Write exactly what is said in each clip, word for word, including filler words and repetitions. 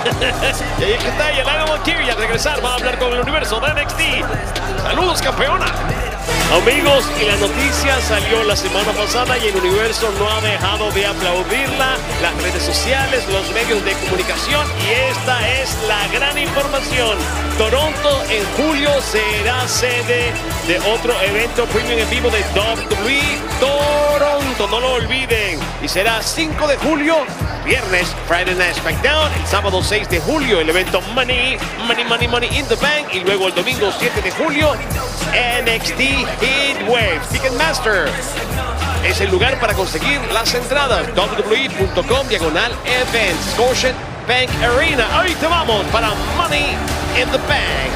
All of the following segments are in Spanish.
Y ahí está Yelena Valkyria. Al regresar va a hablar con el universo de N X T. Saludos, campeona. Amigos, y la noticia salió la semana pasada y el universo no ha dejado de aplaudirla. Las redes sociales, los medios de comunicación, y esta es la gran información. Toronto en julio será sede de otro evento premium en vivo de W W E Toronto, no lo olviden. Y será cinco de julio, viernes, Friday Night SmackDown. El sábado seis de julio, el evento Money, Money, Money, Money in the Bank. Y luego el domingo siete de julio, N X T Heatwave. Ticketmaster es el lugar para conseguir las entradas. W W E punto com diagonal events. Scotia Bank Arena. Ahí te vamos para Money in the Bank.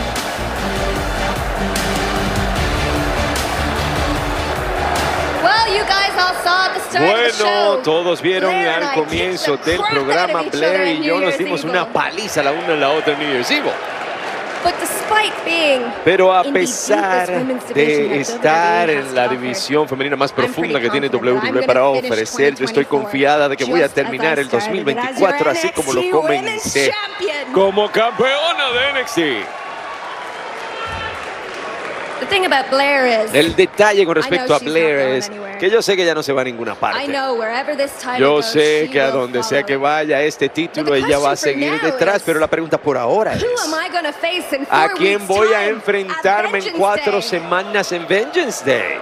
Bueno, todos vieron al comienzo del programa, Blair y yo nos dimos una paliza la una a la otra en New Year's Eve. Pero a pesar de estar en la división femenina más profunda que tiene W W E para ofrecer, yo estoy confiada de que voy a terminar el dos mil veinticuatro así como lo comencé, como campeona de N X T. El detalle con respecto a Blair es que yo sé que ella no se va a ninguna parte. Yo sé que a donde sea que vaya este título ella va a seguir detrás, pero la pregunta por ahora es ¿a quién voy a enfrentarme en cuatro semanas en Vengeance Day?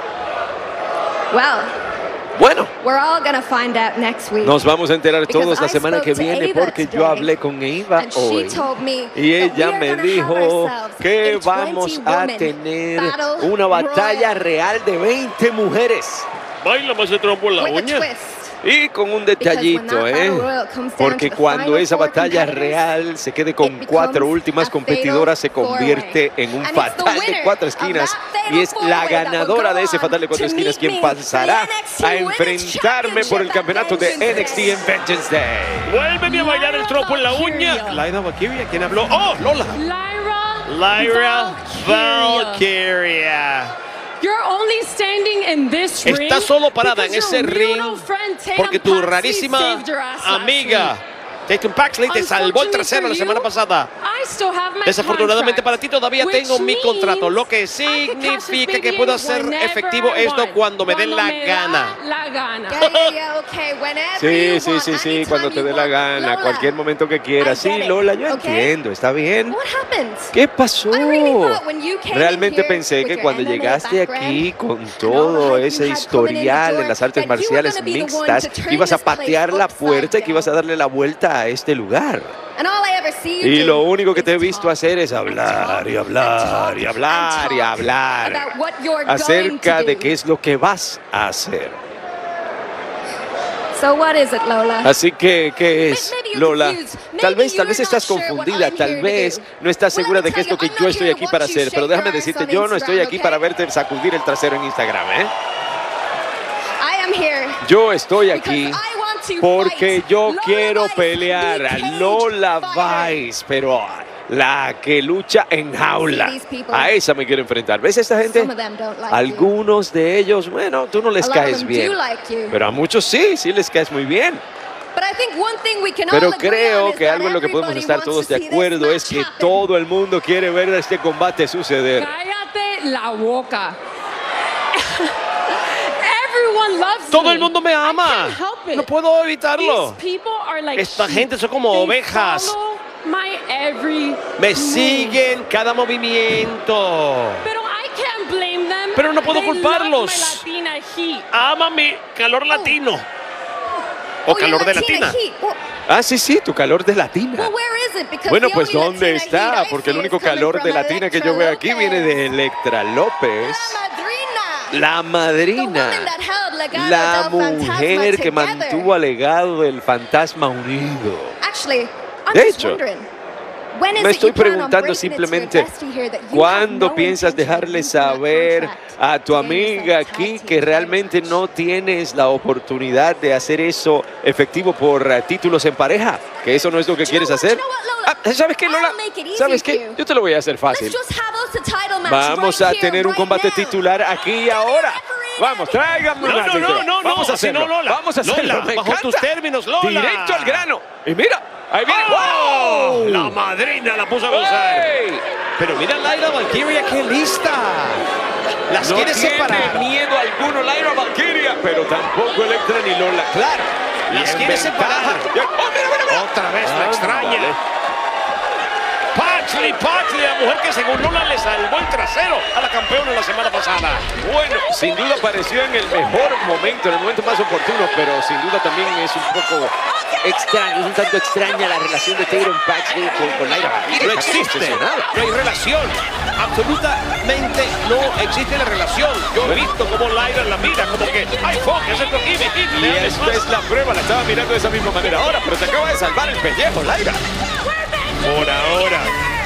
Bueno, nos vamos a enterar todos la semana que viene porque yo hablé con Eva hoy y ella me dijo que vamos a tener una batalla real de veinte mujeres. Baila más de trompo en la uña. Y con un detallito, ¿eh? Porque cuando esa batalla real se quede con cuatro últimas competidoras, se convierte en un fatal de cuatro esquinas. Y es la ganadora de ese fatal de cuatro esquinas quien pasará a enfrentarme por el campeonato de N X T en Vengeance Day. Vuelve a bailar el trompo en la uña. Lyra Valkyria, ¿quién habló? ¡Oh, Lola! Lyra Valkyria. Estás solo parada en ese ring porque tu rarísima amiga Tatum Paxley te salvó el trasero la semana pasada. Desafortunadamente para ti todavía tengo mi contrato, lo que significa que puedo hacer efectivo esto cuando me dé la gana. Sí, sí, sí, sí, cuando te dé la gana, cualquier momento que quieras. Sí, Lola, yo entiendo, está bien. ¿Qué pasó? Realmente pensé que cuando llegaste aquí con todo ese historial en las artes marciales mixtas, ibas a patear la puerta y que ibas a darle la vuelta a este lugar. Y lo único que te he visto hacer es hablar y hablar y hablar y hablar acerca de qué es lo que vas a hacer. Así que, ¿qué es, Lola? Tal vez, tal vez estás confundida, tal vez no estás segura de qué es lo que yo estoy aquí para hacer, pero déjame decirte, yo no estoy aquí para verte sacudir el trasero en Instagram, ¿eh? Yo estoy aquí porque yo quiero pelear a Lola Vice, pero la que lucha en jaula. A esa me quiero enfrentar. ¿Ves a esta gente? Algunos de ellos, bueno, tú no les caes bien. Pero a muchos sí, sí les caes muy bien. Pero creo que algo en lo que podemos estar todos de acuerdo es que todo el mundo quiere ver este combate suceder. Cállate la boca. Todo el mundo me ama. No puedo evitarlo. Esta gente son como ovejas. Me siguen cada movimiento. Pero no puedo culparlos. Ama mi calor latino. O calor de latina. Ah, sí, sí, tu calor de latina. Bueno, pues ¿dónde está? Porque el único calor de latina que yo veo aquí viene de Electra López. La madrina, la mujer que mantuvo al legado del fantasma unido. De hecho, me estoy preguntando simplemente, ¿cuándo piensas dejarle saber a tu amiga aquí que realmente no tienes la oportunidad de hacer eso efectivo por títulos en pareja? ¿Que eso no es lo que quieres hacer? Ah, ¿sabes qué, Lola? ¿Sabes qué? Yo te lo voy a hacer fácil. Vamos a tener un combate titular aquí y ahora. Vamos, tráiganme un árbitro. No, no, no, Vamos a hacerlo. no, Lola. Vamos a hacerlo. Lola, Me bajo encanta. tus términos, Lola. Directo al grano. Y mira. Ahí viene. ¡Oh! La madrina la puso a gozar. ¡Hey! Pero mira Lyra Valkyria, qué lista. Las no quiere tiene separar. miedo alguno Lyra Valkyria, pero tampoco Electra ni Lola. Claro. Las quiere separar. Oh, mira, mira, mira. Otra vez ah, la extraña. Vale. Paxley, Paxley, la mujer que según Lola le salvó el trasero a la campeona la semana pasada. Bueno, sin duda apareció en el mejor momento, en el momento más oportuno, pero sin duda también es un poco extraño, es un tanto extraña la relación de Tatum Paxley con, con Lyra Valkyria. No existe, no hay relación. Absolutamente no existe la relación. Yo he visto como Lyra la mira, como que, ay, fuck, es esto aquí, y esta es la prueba, la estaba mirando de esa misma manera ahora, pero se acaba de salvar el pellejo, Lyra. Por ahora.